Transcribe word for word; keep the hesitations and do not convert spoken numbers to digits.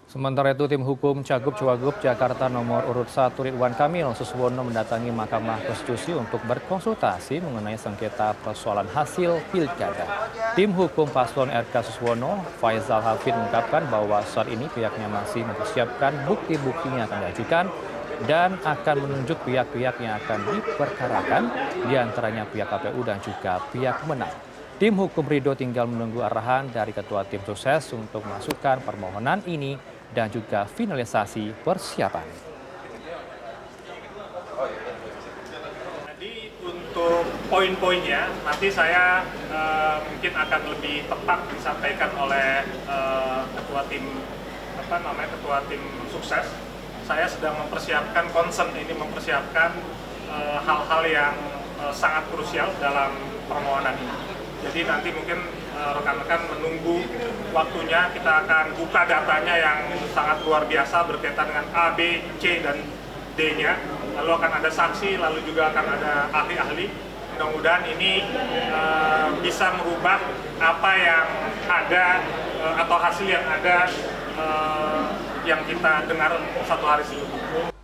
Sementara itu, tim hukum Cagup Cawagup Jakarta nomor urut satu Ridwan Kamil Suswono mendatangi Mahkamah Konstitusi untuk berkonsultasi mengenai sengketa persoalan hasil pilkada. Tim hukum paslon R K Suswono, Faisal Hafid, mengungkapkan bahwa saat ini pihaknya masih mempersiapkan bukti-buktinya akan diajukan dan akan menunjuk pihak-pihak yang akan diperkarakan, diantaranya pihak K P U dan juga pihak pemenang. Tim hukum Ridho tinggal menunggu arahan dari Ketua Tim Sukses untuk memasukkan permohonan ini dan juga finalisasi persiapan. Jadi untuk poin-poinnya nanti saya uh, mungkin akan lebih tepat disampaikan oleh uh, Ketua Tim apa namanya Ketua Tim Sukses. Saya sedang mempersiapkan concern ini mempersiapkan hal-hal uh, yang uh, sangat krusial dalam permohonan ini. Jadi nanti mungkin rekan-rekan uh, menunggu waktunya, kita akan buka datanya yang sangat luar biasa berkaitan dengan A, B, C, dan D-nya. Lalu akan ada saksi, lalu juga akan ada ahli-ahli. Mudah-mudahan ini uh, bisa merubah apa yang ada uh, atau hasil yang ada uh, yang kita dengar satu hari sebelumnya.